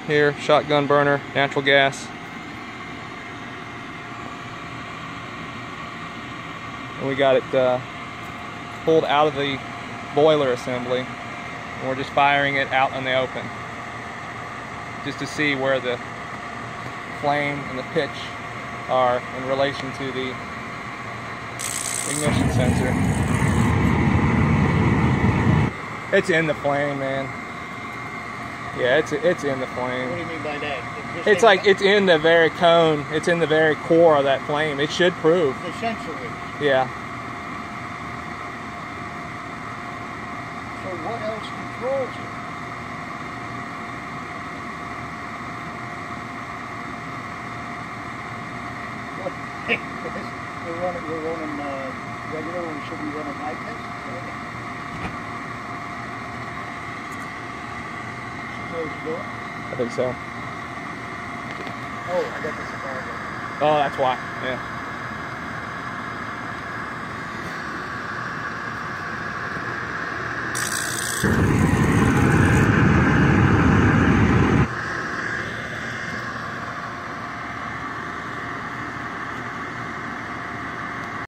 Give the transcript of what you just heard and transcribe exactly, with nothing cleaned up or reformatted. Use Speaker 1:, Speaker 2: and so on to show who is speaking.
Speaker 1: here, shotgun burner, natural gas. And we got it uh, pulled out of the boiler assembly, and we're just firing it out in the open just to see where the flame and the pitch are in relation to the ignition sensor. It's in the flame, man. Yeah, it's it's in the flame.
Speaker 2: What do you mean by that? It's,
Speaker 1: it's like it's in the very cone. It's in the very core of that flame. It should prove.
Speaker 2: Essentially.
Speaker 1: Yeah.
Speaker 2: So what else controls it? What? we're running, we're running uh, regular when we should be running high test. Close the door.
Speaker 1: I think so.
Speaker 2: Oh, I got the cigar.
Speaker 1: Oh, that's why. Yeah.